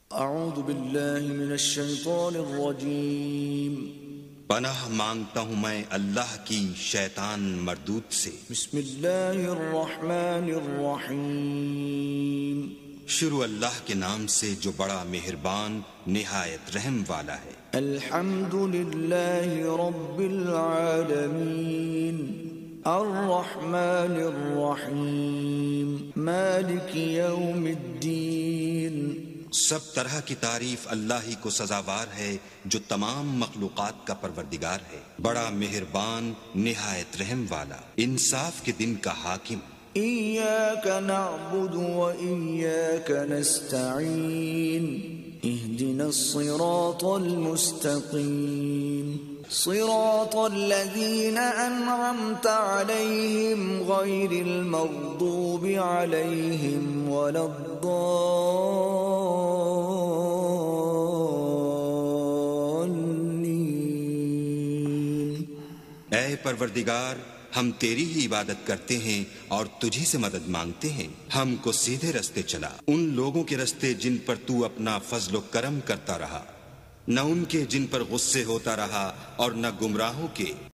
اعوذ باللہ من الشیطان الرجیم پناہ مانگتا ہوں میں اللہ کی شیطان مردود سے۔ بسم اللہ الرحمن الرحیم شروع اللہ کے نام سے جو بڑا مہربان نہایت رحم والا ہے۔ الحمد للہ رب العالمین الرحمن الرحیم مالک یوم الدین۔ سب طرح کی تعریف اللہ ہی کو سزاوار ہے جو تمام مخلوقات کا پروردگار ہے، بڑا مہربان نہایت رحم والا، انصاف کے دن کا حاکم۔ ایاک نعبد و ایاک نستعین اہدنا الصراط المستقیم صراط الذین انعمت علیہم غیر المغضوب علیہم ولا الضالین۔ اے پروردگار، ہم تیری ہی عبادت کرتے ہیں اور تجھی سے مدد مانگتے ہیں، ہم کو سیدھے رستے چلا، ان لوگوں کے رستے جن پر تو اپنا فضل و کرم کرتا رہا، نہ ان کے جن پر غصے ہوتا رہا اور نہ گمراہوں کے